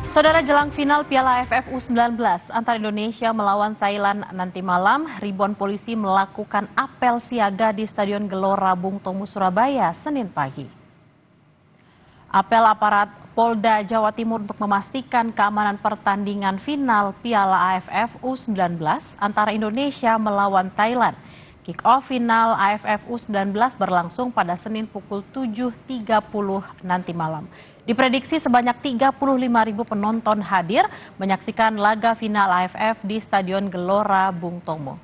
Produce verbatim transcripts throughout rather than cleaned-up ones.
Saudara, jelang final Piala A F F U sembilan belas antara Indonesia melawan Thailand nanti malam, ribuan polisi melakukan apel siaga di Stadion Gelora Bung Tomo, Surabaya, Senin pagi. Apel aparat Polda Jawa Timur untuk memastikan keamanan pertandingan final Piala A F F U sembilan belas antara Indonesia melawan Thailand. Kick-off final A F F U sembilan belas berlangsung pada Senin pukul tujuh tiga puluh nanti malam. Diprediksi sebanyak tiga puluh lima ribu penonton hadir menyaksikan laga final A F F di Stadion Gelora Bung Tomo.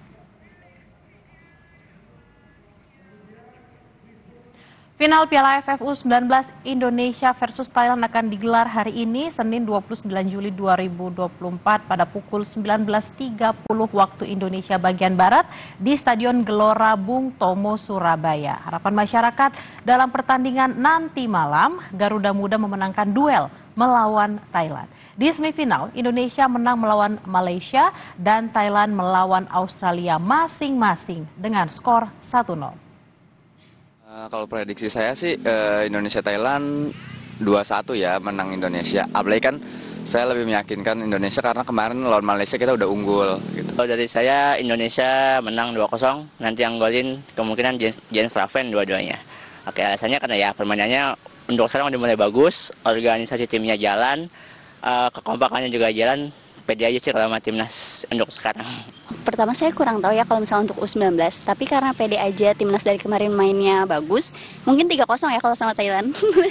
Final Piala A F F U sembilan belas Indonesia versus Thailand akan digelar hari ini, Senin dua puluh sembilan Juli dua ribu dua puluh empat pada pukul sembilan belas tiga puluh waktu Indonesia bagian Barat di Stadion Gelora Bung Tomo, Surabaya. Harapan masyarakat dalam pertandingan nanti malam, Garuda Muda memenangkan duel melawan Thailand. Di semifinal, Indonesia menang melawan Malaysia dan Thailand melawan Australia masing-masing dengan skor satu nol. Uh, kalau prediksi saya sih uh, Indonesia-Thailand dua satu ya, menang Indonesia. Apalagi kan saya lebih meyakinkan Indonesia karena kemarin lawan Malaysia kita udah unggul gitu. Kalau dari saya Indonesia menang dua kosong, nanti yang golin kemungkinan Jens Fraven dua-duanya. Oke, alasannya karena ya permainannya untuk sekarang udah mulai bagus, organisasi timnya jalan, uh, kekompakannya juga jalan, pede aja sih kalau sama timnas untuk sekarang. Pertama saya kurang tahu ya kalau misalnya untuk U sembilan belas, tapi karena pede aja timnas dari kemarin mainnya bagus, mungkin tiga kosong ya kalau sama Thailand.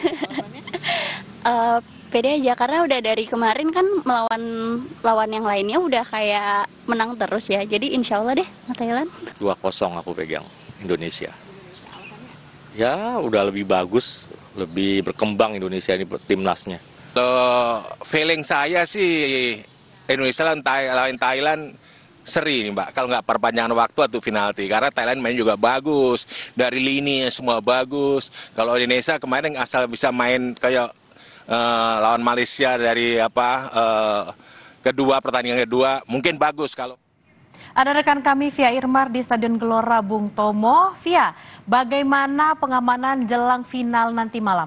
uh, pede aja karena udah dari kemarin kan melawan lawan yang lainnya udah kayak menang terus ya, jadi insya Allah deh sama Thailand. dua kosong aku pegang Indonesia. Ya udah lebih bagus, lebih berkembang Indonesia ini timnasnya. Uh, feeling saya sih Indonesia lawan Thailand seri nih Mbak, kalau nggak perpanjangan waktu atau penalti, karena Thailand main juga bagus, dari lini semua bagus. Kalau Indonesia kemarin asal bisa main kayak uh, lawan Malaysia dari apa uh, kedua pertandingan kedua mungkin bagus. Kalau ada rekan kami Via Irmar di Stadion Gelora Bung Tomo. Via, bagaimana pengamanan jelang final nanti malam?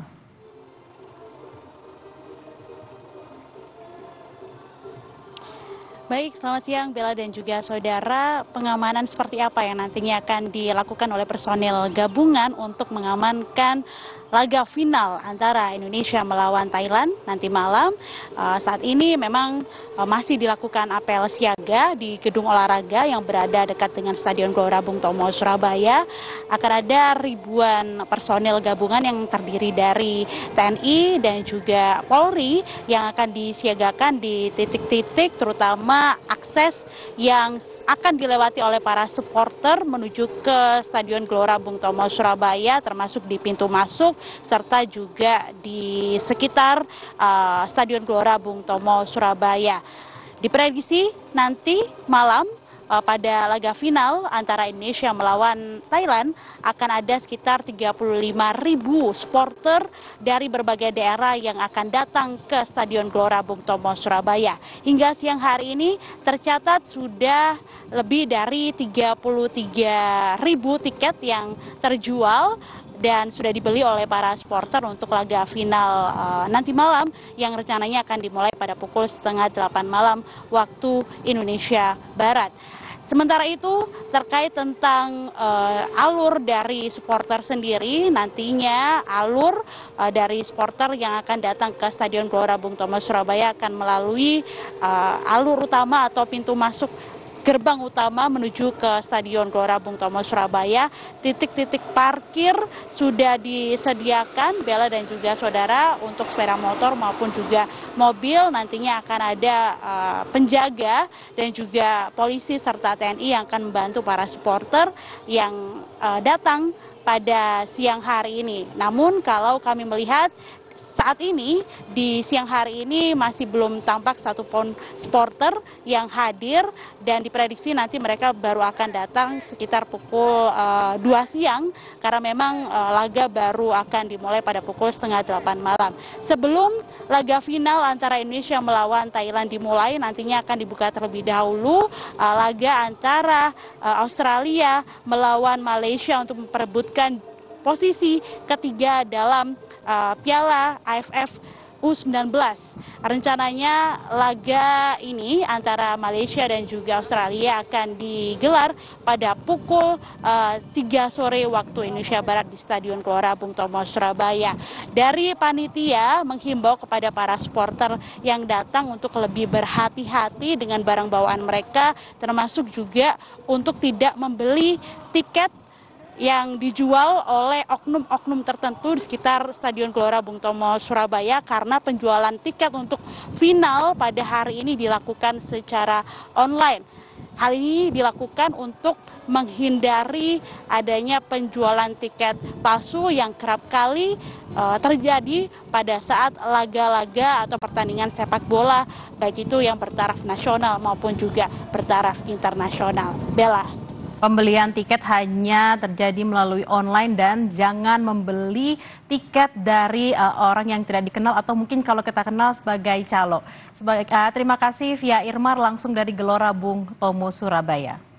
Baik, selamat siang Bella dan juga saudara. Pengamanan seperti apa yang nantinya akan dilakukan oleh personil gabungan untuk mengamankan laga final antara Indonesia melawan Thailand nanti malam? Uh, saat ini memang uh, masih dilakukan apel siaga di gedung olahraga yang berada dekat dengan Stadion Gelora Bung Tomo, Surabaya. Akan ada ribuan personil gabungan yang terdiri dari T N I dan juga Polri yang akan disiagakan di titik-titik terutama akses yang akan dilewati oleh para supporter menuju ke Stadion Gelora Bung Tomo, Surabaya, termasuk di pintu masuk serta juga di sekitar uh, Stadion Gelora Bung Tomo, Surabaya. Diprediksi nanti malam uh, pada laga final antara Indonesia melawan Thailand akan ada sekitar tiga puluh lima ribu supporter dari berbagai daerah yang akan datang ke Stadion Gelora Bung Tomo, Surabaya. Hingga siang hari ini tercatat sudah lebih dari tiga puluh tiga ribu tiket yang terjual dan sudah dibeli oleh para supporter untuk laga final uh, nanti malam yang rencananya akan dimulai pada pukul setengah delapan malam waktu Indonesia Barat. Sementara itu terkait tentang uh, alur dari supporter sendiri, nantinya alur uh, dari supporter yang akan datang ke Stadion Gelora Bung Tomo, Surabaya akan melalui uh, alur utama atau pintu masuk gerbang utama menuju ke Stadion Gelora Bung Tomo, Surabaya. Titik-titik parkir sudah disediakan Bella dan juga saudara untuk sepeda motor maupun juga mobil. Nantinya akan ada uh, penjaga dan juga polisi serta T N I yang akan membantu para supporter yang uh, datang pada siang hari ini. Namun kalau kami melihat saat ini di siang hari ini masih belum tampak satupun supporter yang hadir dan diprediksi nanti mereka baru akan datang sekitar pukul uh, dua siang karena memang uh, laga baru akan dimulai pada pukul setengah delapan malam. Sebelum laga final antara Indonesia melawan Thailand dimulai, nantinya akan dibuka terlebih dahulu uh, laga antara uh, Australia melawan Malaysia untuk memperebutkan posisi ketiga dalam uh, Piala A F F U sembilan belas. Rencananya laga ini antara Malaysia dan juga Australia akan digelar pada pukul uh, tiga sore waktu Indonesia Barat di Stadion Gelora Bung Tomo, Surabaya. Dari panitia menghimbau kepada para supporter yang datang untuk lebih berhati-hati dengan barang bawaan mereka, termasuk juga untuk tidak membeli tiket yang dijual oleh oknum-oknum tertentu di sekitar Stadion Gelora Bung Tomo, Surabaya, karena penjualan tiket untuk final pada hari ini dilakukan secara online. Hal ini dilakukan untuk menghindari adanya penjualan tiket palsu yang kerap kali uh, terjadi pada saat laga-laga atau pertandingan sepak bola, baik itu yang bertaraf nasional maupun juga bertaraf internasional. Bella. Pembelian tiket hanya terjadi melalui online dan jangan membeli tiket dari uh, orang yang tidak dikenal atau mungkin kalau kita kenal sebagai calo. Sebagai, uh, terima kasih via Irmar langsung dari Gelora Bung Tomo, Surabaya.